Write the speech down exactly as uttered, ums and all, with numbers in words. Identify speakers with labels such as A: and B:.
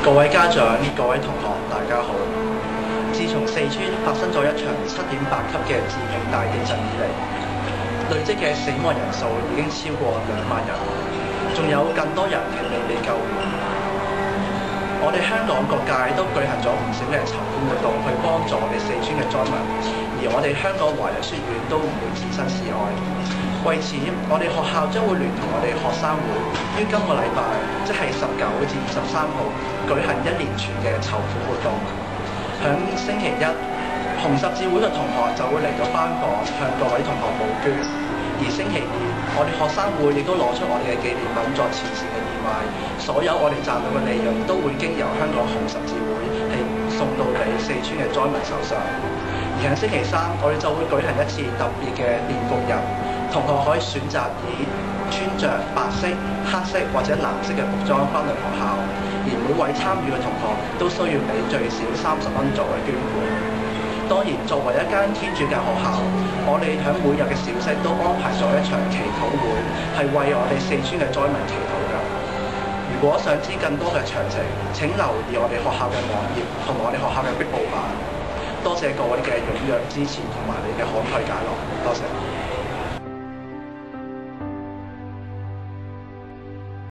A: 各位家長、各位同學，大家好。自從四川發生咗一場七點八級嘅致命大地震以嚟，累積嘅死亡人數已經超過兩萬人，仲有更多人係未被救援。我哋香港各界都舉行咗唔少嘅籌款活動去幫助我哋四川嘅災民，而我哋香港華人書院都唔會置身事外。為此，我哋學校將會聯同我哋學生會於今個禮拜，即係十九至二十三號舉行一連串嘅籌款活動。響星期一，紅十字會嘅同學就會嚟到班房向各位同學募捐，而星期二，我哋學生會亦都攞出我哋嘅紀念品作慈善嘅義賣，所有我哋賺到嘅利潤都會經由香港紅十字會係送到俾四川嘅災民手上。而喺星期三，我哋就會舉行一次特別嘅煉復日，同學可以選擇以穿着白色、黑色或者藍色嘅服裝返嚟學校，而每位參與嘅同學都需要俾最少三十蚊作為捐款。當然，作為一間天主教學校，我哋喺每日嘅小息都安排咗一場祈禱會，係為我哋四川嘅災民祈禱㗎。如果想知更多嘅詳情，請留意我哋學校嘅網頁同埋我哋學校嘅壁報版。多謝各位嘅踴躍支持同埋你嘅慷慨解囊，多謝。